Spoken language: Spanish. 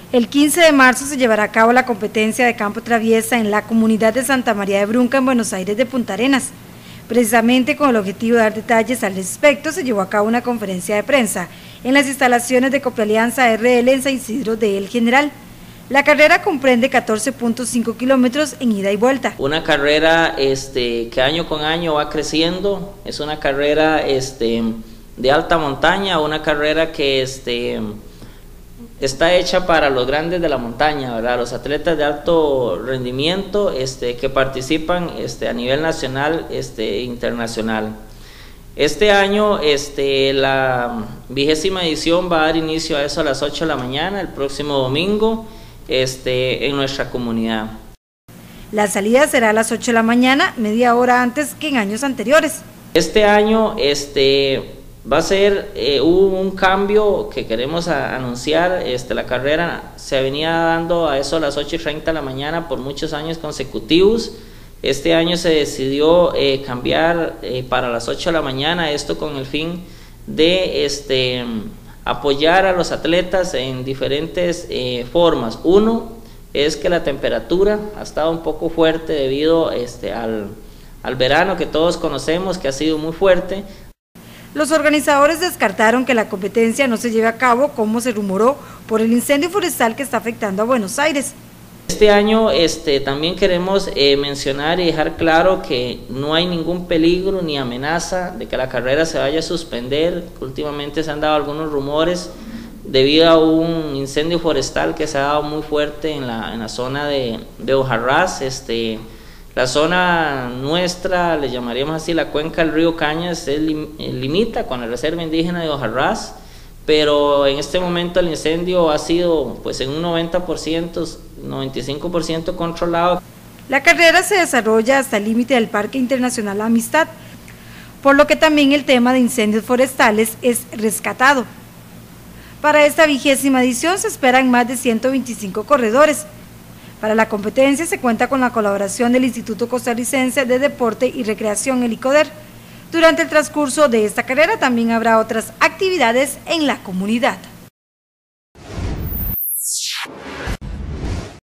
El 15 de marzo se llevará a cabo la competencia de campo traviesa en la comunidad de Santa María de Brunca, en Buenos Aires de Punta Arenas. Precisamente con el objetivo de dar detalles al respecto, se llevó a cabo una conferencia de prensa en las instalaciones de Coprealianza RL en San Isidro de El General. La carrera comprende 14.5 kilómetros en ida y vuelta. Una carrera que año con año va creciendo, es una carrera de alta montaña, una carrera que está hecha para los grandes de la montaña, ¿verdad? Los atletas de alto rendimiento que participan a nivel nacional e internacional. Este año la 20ª edición va a dar inicio a eso a las 8 de la mañana, el próximo domingo, en nuestra comunidad. La salida será a las 8 de la mañana, media hora antes que en años anteriores. Este año va a ser un cambio que queremos anunciar. La carrera se venía dando a eso a las 8:30 de la mañana por muchos años consecutivos. Este año se decidió cambiar para las 8 de la mañana, esto con el fin de apoyar a los atletas en diferentes formas. Uno es que la temperatura ha estado un poco fuerte debido al verano que todos conocemos, que ha sido muy fuerte. Los organizadores descartaron que la competencia no se lleve a cabo como se rumoró por el incendio forestal que está afectando a Buenos Aires. Este año también queremos mencionar y dejar claro que no hay ningún peligro ni amenaza de que la carrera se vaya a suspender. Últimamente se han dado algunos rumores debido a un incendio forestal que se ha dado muy fuerte en la zona de Hojarrás. La zona nuestra, le llamaríamos así, la cuenca del río Cañas, limita con la reserva indígena de Hojarrás, pero en este momento el incendio ha sido pues en un 90%, 95% controlado. La carrera se desarrolla hasta el límite del Parque Internacional Amistad, por lo que también el tema de incendios forestales es rescatado. Para esta 20ª edición se esperan más de 125 corredores. Para la competencia se cuenta con la colaboración del Instituto Costarricense de Deporte y Recreación, el ICODER. Durante el transcurso de esta carrera también habrá otras actividades en la comunidad.